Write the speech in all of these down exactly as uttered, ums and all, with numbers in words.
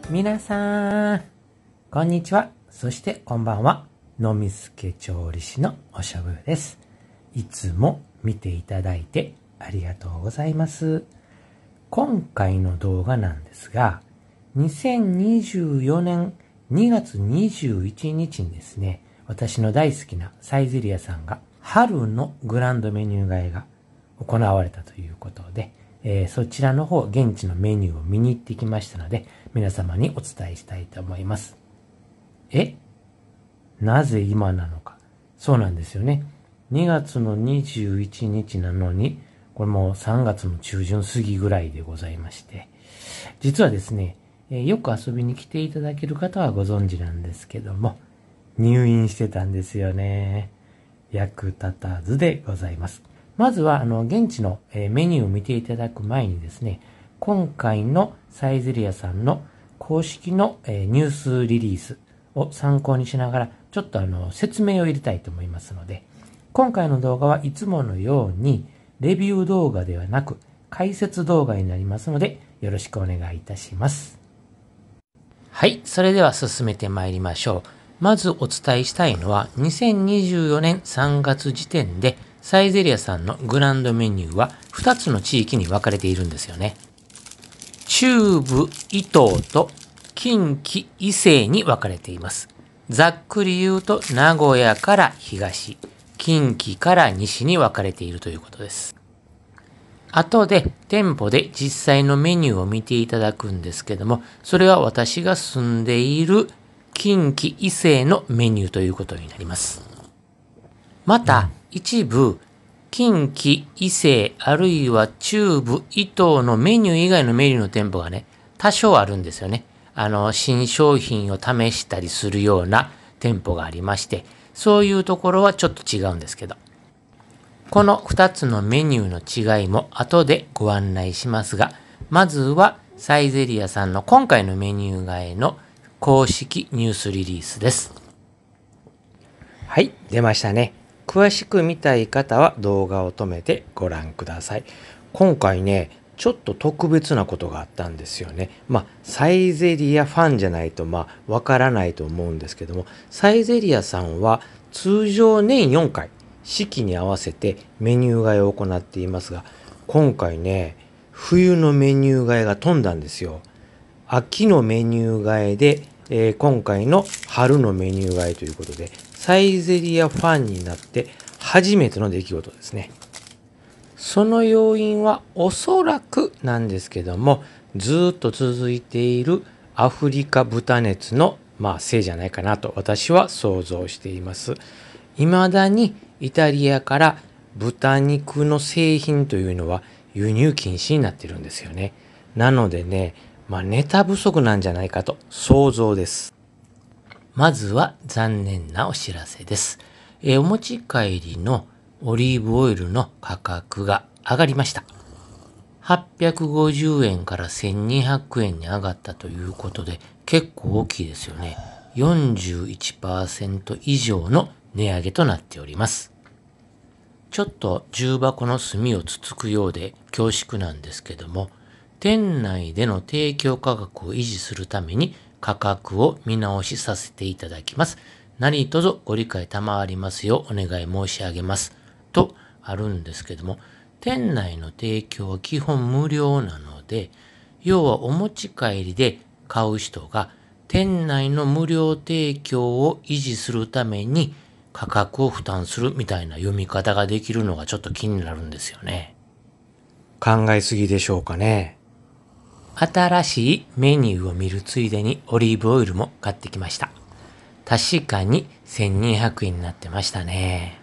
皆さん、こんにちは。そしてこんばんは。のみすけ調理師のおしゃぶです。いつも見ていただいてありがとうございます。今回の動画なんですが、にせんにじゅうよねんにがつにじゅういちにちにですね、私の大好きなサイゼリヤさんが春のグランドメニュー替えが行われたということで、えー、そちらの方、現地のメニューを見に行ってきましたので、皆様にお伝えしたいと思います。え？なぜ今なのか。そうなんですよね。にがつのにじゅういちにちなのに、これもうさんがつの中旬過ぎぐらいでございまして、実はですね、えー、よく遊びに来ていただける方はご存知なんですけども、入院してたんですよね。役立たずでございます。まずは、あの、現地の、えー、メニューを見ていただく前にですね、今回のサイゼリヤさんの公式の、えー、ニュースリリースを参考にしながら、ちょっとあの、説明を入れたいと思いますので、今回の動画はいつものように、レビュー動画ではなく、解説動画になりますので、よろしくお願いいたします。はい、それでは進めてまいりましょう。まずお伝えしたいのは、にせんにじゅうよねんさんがつ時点で、サイゼリヤさんのグランドメニューはふたつの地域に分かれているんですよね。中部伊東と近畿伊勢に分かれています。ざっくり言うと名古屋から東、近畿から西に分かれているということです。後で店舗で実際のメニューを見ていただくんですけども、それは私が住んでいる近畿伊勢のメニューということになります。また、一部、近畿、伊勢、あるいは中部、伊東のメニュー以外のメニューの店舗がね、多少あるんですよね。あの、新商品を試したりするような店舗がありまして、そういうところはちょっと違うんですけど。このふたつのメニューの違いも後でご案内しますが、まずはサイゼリヤさんの今回のメニュー替えの公式ニュースリリースです。はい、出ましたね。詳しく見たい方は動画を止めてご覧ください。今回ね、ちょっと特別なことがあったんですよね。まあ、サイゼリヤファンじゃないとまあ、わからないと思うんですけども、サイゼリヤさんは通常年よんかい、四季に合わせてメニュー替えを行っていますが、今回ね、冬のメニュー替えが飛んだんですよ。秋のメニュー替えで、えー、今回の春のメニュー替えということで、サイゼリヤファンになって初めての出来事ですね。その要因はおそらくなんですけども、ずっと続いているアフリカ豚熱の、まあ、せいじゃないかなと私は想像しています。未だにイタリアから豚肉の製品というのは輸入禁止になってるんですよね。なのでね、まあ、ネタ不足なんじゃないかと想像です。まずは残念なお知らせです。えー、お持ち帰りのオリーブオイルの価格が上がりました。はっぴゃくごじゅうえんからせんにひゃくえんに上がったということで結構大きいですよね。よんじゅういちパーセント 以上の値上げとなっております。ちょっと重箱の隅をつつくようで恐縮なんですけども、店内での提供価格を維持するために価格を見直しさせていただきます。何卒ご理解賜りますようお願い申し上げます。とあるんですけども、店内の提供は基本無料なので、要はお持ち帰りで買う人が店内の無料提供を維持するために価格を負担するみたいな読み方ができるのがちょっと気になるんですよね。考えすぎでしょうかね。新しいメニューを見るついでにオリーブオイルも買ってきました。確かにせんにひゃくえんになってましたね。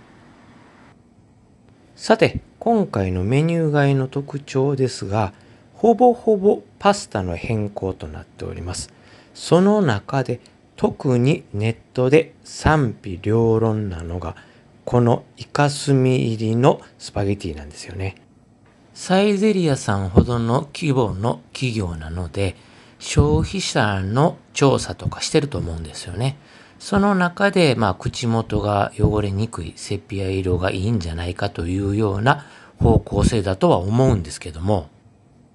さて、今回のメニュー替えの特徴ですが、ほぼほぼパスタの変更となっております。その中で特にネットで賛否両論なのが、このイカスミ入りのスパゲティなんですよね。サイゼリヤさんほどの規模の企業なので、消費者の調査とかしてると思うんですよね。その中で、まあ、口元が汚れにくいセピア色がいいんじゃないかというような方向性だとは思うんですけども、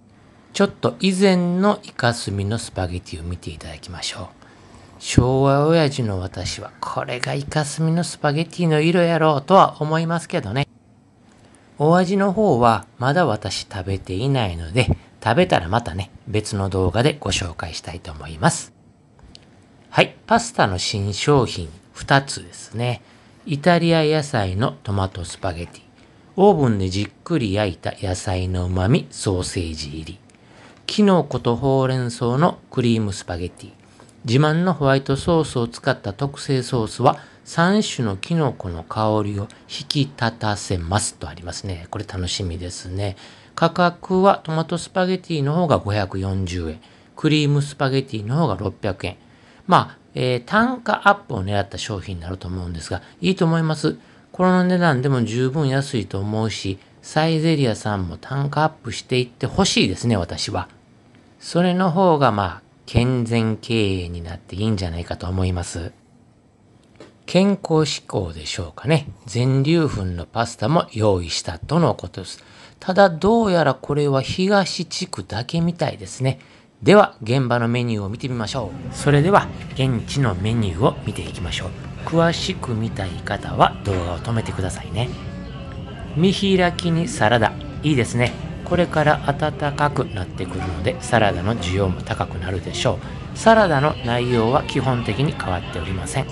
ちょっと以前のイカスミのスパゲティを見ていただきましょう。昭和親父の私は、これがイカスミのスパゲティの色やろうとは思いますけどね。お味の方はまだ私食べていないので、食べたらまたね、別の動画でご紹介したいと思います。はい、パスタの新商品ふたつですね。イタリア野菜のトマトスパゲティ。オーブンでじっくり焼いた野菜の旨味ソーセージ入り。キノコとほうれん草のクリームスパゲティ。自慢のホワイトソースを使った特製ソースはさん種のキノコの香りを引き立たせますとありますね。これ楽しみですね。価格はトマトスパゲティの方がごひゃくよんじゅうえん。クリームスパゲティの方がろっぴゃくえん。まあ、えー、単価アップを狙った商品になると思うんですが、いいと思います。この値段でも十分安いと思うし、サイゼリヤさんも単価アップしていってほしいですね、私は。それの方がまあ、健全経営になっていいんじゃないかと思います。健康志向でしょうかね。全粒粉のパスタも用意したとのことです。ただどうやらこれは東地区だけみたいですね。では現場のメニューを見てみましょう。それでは現地のメニューを見ていきましょう。詳しく見たい方は動画を止めてくださいね。見開きにサラダ。いいですね。これから暖かくなってくるのでサラダの需要も高くなるでしょう。サラダの内容は基本的に変わっておりません。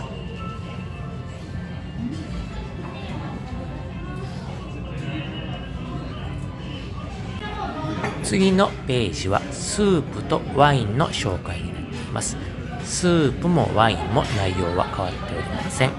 次のページはスープとワインの紹介になっています。スープもワインも内容は変わっておりません。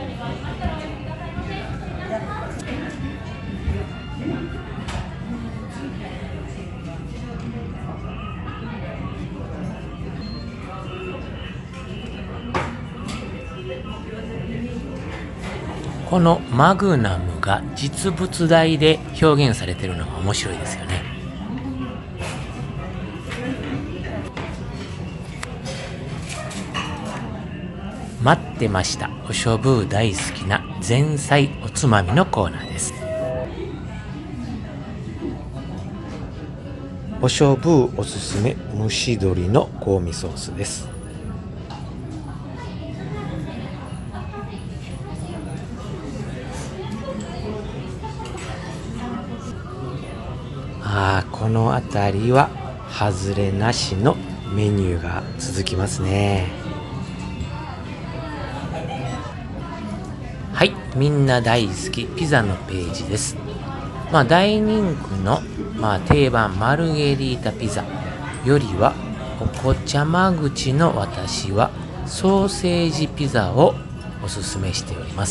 このマグナムが実物大で表現されているのが面白いですよね。待ってました。おしょぶ大好きな前菜おつまみのコーナーです。おしょぶおすすめ蒸し鶏の香味ソースです。ああ、この辺りは外れなしのメニューが続きますね。はい、みんな大好きピザのページです。まあ大人気の、まあ、定番マルゲリータピザよりはお子ちゃま口の私はソーセージピザをおすすめしております。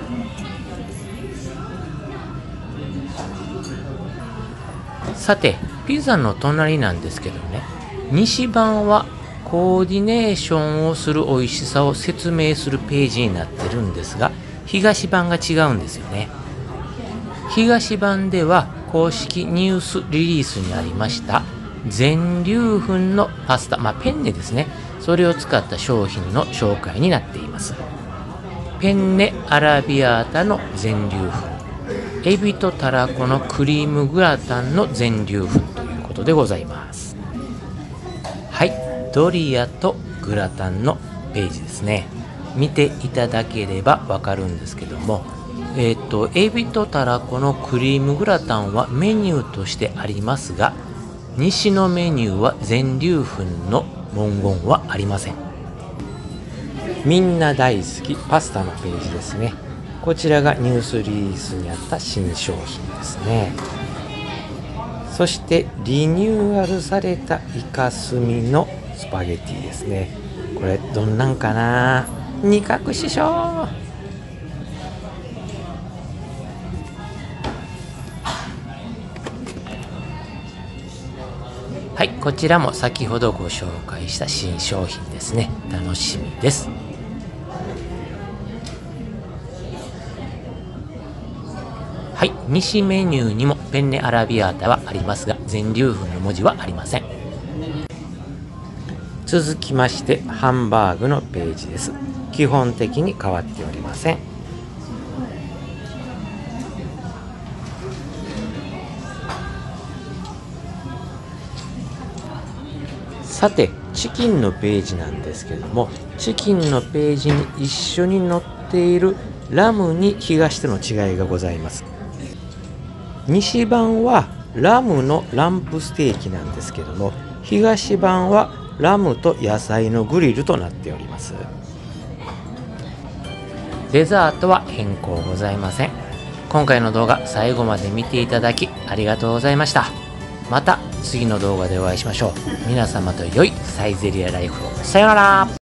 さてピザの隣なんですけどね、西版はコーディネーションをする美味しさを説明するページになってるんですが、東版が違うんですよね。東版では公式ニュースリリースにありました全粒粉のパスタ、まあペンネですね、それを使った商品の紹介になっています。ペンネアラビアータの全粒粉、エビとたらこのクリームグラタンの全粒粉ということでございます。はい、ドリアとグラタンのページですね。見ていただければわかるんですけども、えっとエビとたらこのクリームグラタンはメニューとしてありますが、西のメニューは全粒粉の文言はありません。みんな大好きパスタのページですね。こちらがニュースリリースにあった新商品ですね。そしてリニューアルされたイカスミのスパゲティですね。これどんなんかな。二角師匠。はい、こちらも先ほどご紹介した新商品ですね。楽しみです。はい、西メニューにもペンネアラビアータはありますが、全粒粉の文字はありません。続きましてハンバーグのページです。基本的に変わっておりません。 さて、チキンのページなんですけれども、チキンのページに一緒に載っているラムに東との違いがございます。西版はラムのランプステーキなんですけども、東版はラムと野菜のグリルとなっております。デザートは変更ございません。今回の動画最後まで見ていただきありがとうございました。また次の動画でお会いしましょう。皆様と良いサイゼリヤライフを。さよなら。